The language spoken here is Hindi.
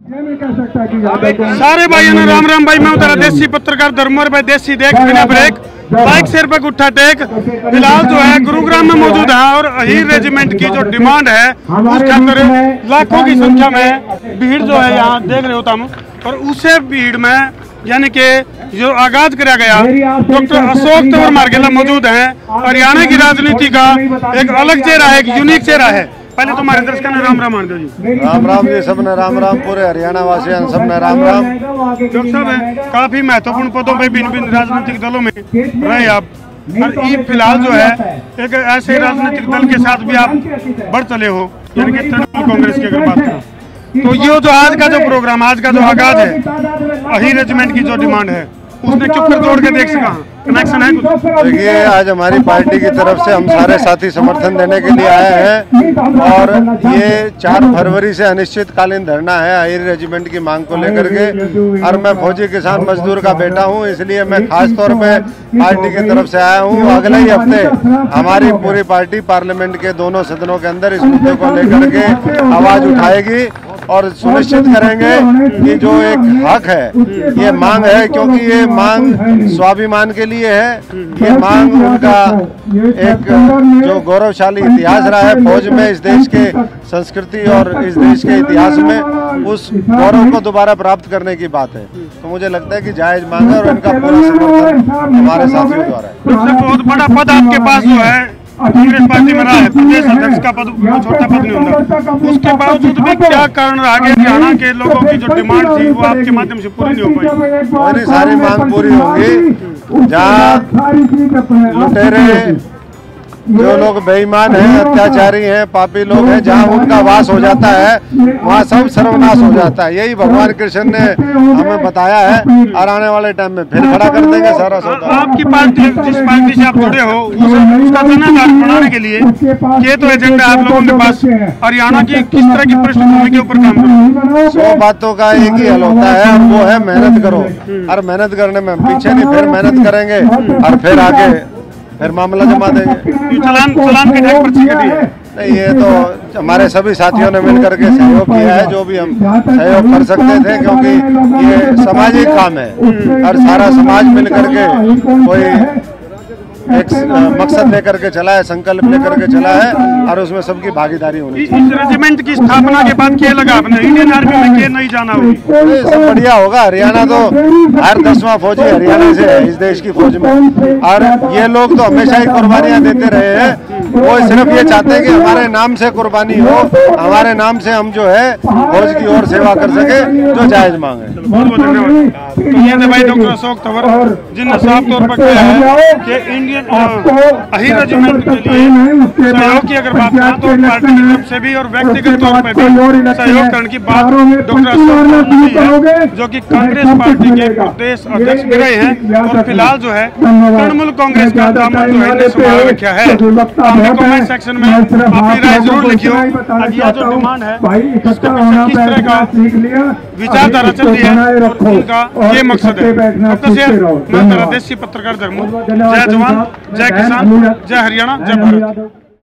सारे भाइयों ने राम राम भाई। मैं उतारा देसी पत्रकार धर्मवर भाई, देसी देख बिना ब्रेक, बाइक सिर पे गुट्ठा टेक। फिलहाल जो है गुरुग्राम में मौजूद है और अहीर रेजिमेंट की जो डिमांड है उसके अंदर लाखों की संख्या में भीड़ जो है यहाँ देख रहे हो तुम। और उसे भीड़ में यानी कि जो आगाज किया गया, डॉक्टर अशोक तंवर मार्गेला मौजूद हैं। हरियाणा की राजनीति का एक अलग चेहरा है, एक यूनिक चेहरा है। पहले तो हमारे दर्शकों ने राम राम मान दो जी। राम राम जी, सबने राम राम, पूरे हरियाणा वासियों सबने राम राम। डॉक्टर साहब काफी महत्वपूर्ण पदों पे भिन्न भिन्न राजनीतिक दलों में रहे आप, और ये फिलहाल जो है एक ऐसे राजनीतिक दल के साथ भी आप बढ़ चले हो, यानी कि तृणमूल कांग्रेस की अगर बात करें तो ये जो आज का जो प्रोग्राम, आज का जो आगाज है अहीर रेजिमेंट की जो डिमांड है उसने चुप कर जोड़ के देख सका कनेक्शन है कुछ? देखिए, आज हमारी पार्टी की तरफ से हम सारे साथी समर्थन देने के लिए आए हैं और ये 4 फरवरी से अनिश्चितकालीन धरना है अहीर रेजिमेंट की मांग को लेकर के। और मैं फौजी किसान मजदूर का बेटा हूं, इसलिए मैं खास तौर पे पार्टी की तरफ से आया हूं। अगले ही हफ्ते हमारी पूरी पार्टी पार्लियामेंट के दोनों सदनों के अंदर इस मुद्दे को लेकर के आवाज उठाएगी और सुनिश्चित करेंगे कि जो एक हक है, ये मांग है, क्योंकि ये मांग स्वाभिमान के लिए है। ये मांग उनका एक जो गौरवशाली इतिहास रहा है फौज में, इस देश के संस्कृति और इस देश के इतिहास में, उस गौरव को दोबारा प्राप्त करने की बात है। तो मुझे लगता है कि जायज मांग है और इनका पूरा समर्थन हमारे साथियों द्वारा है। बहुत बड़ा पद आपके पास जो है कांग्रेस पार्टी में रहा है, प्रदेश अध्यक्ष का पद छोटा पद नहीं होता, उसके बावजूद भी क्या कारण रहा कि हरियाणा के लोगों की जो डिमांड थी वो आपके माध्यम से पूरी नहीं हो पाई? मेरी सारी मांग पूरी होगी। जहाँ लुटेरे, जो लोग बेईमान हैं, अत्याचारी हैं, पापी लोग हैं, जहाँ उनका वास हो जाता है वहाँ सब सर्वनाश हो जाता है। यही भगवान कृष्ण ने हमें बताया है और आने वाले टाइम में फिर खड़ा कर देंगे सारा सौदा। आपकी पार्टी, जिस पार्टी से आप जुड़े हो, उसका जनाधार बनाने के लिए ये तो एजेंडा आप लोगों के पास हरियाणा की किस तरह की पृष्ठभूमि के ऊपर काम करो? 100 बातों का एक ही हल होता है और वो है मेहनत करो। और मेहनत करने में पीछे नहीं, फिर मेहनत करेंगे और फिर आगे फिर मामला जमा देंगे। चलान की टैग पर्ची कटी है? नहीं, ये तो हमारे सभी साथियों ने मिलकर के सहयोग किया है, जो भी हम सहयोग कर सकते थे, क्योंकि ये सामाजिक काम है और सारा समाज मिलकर के कोई एक मकसद लेकर के चला है, संकल्प लेकर के चला है और उसमें सबकी भागीदारी होनी चाहिए। इस रेजिमेंट की स्थापना के बाद क्या लगा आपने, इंडियन आर्मी में क्या नहीं जाना होगी? सब बढ़िया होगा। हरियाणा तो हर 10वां फौजी हरियाणा से है इस देश की फौज में, और ये लोग तो हमेशा ही कुर्बानियां देते रहे हैं। वो सिर्फ ये चाहते हैं कि हमारे नाम से कुर्बानी हो, हमारे नाम से हम जो है फौज की ओर सेवा कर सके, जो जायज मांग है। बहुत बहुत धन्यवाद। तो ये थे भाई डॉक्टर अशोक तंवर, जिनने साफ तौर पर कहा है कि इंडियन अहीर रेजिमेंट के लिए सहयोग की अगर बात करें तो पार्टी की तरफ से भी और व्यक्तिगत तौर पर भी सहयोग करने की बात डॉक्टर अशोक तंवर है, जो कि कांग्रेस पार्टी के प्रदेश अध्यक्ष भी रहे हैं और फिलहाल जो है तृणमूल कांग्रेस का दामन जो है संभाल रखा है। कमेंट सेक्शन में अपनी राय जरूर लिखियो। यह जो डिमांड है उसके पीछे किस तरह का विचारधारा चल रही है और उनका ये मकसद है। मैं तेरा देसी पत्रकार धर्मू। जय जवान, जय किसान, जय हरियाणा, जय भारत।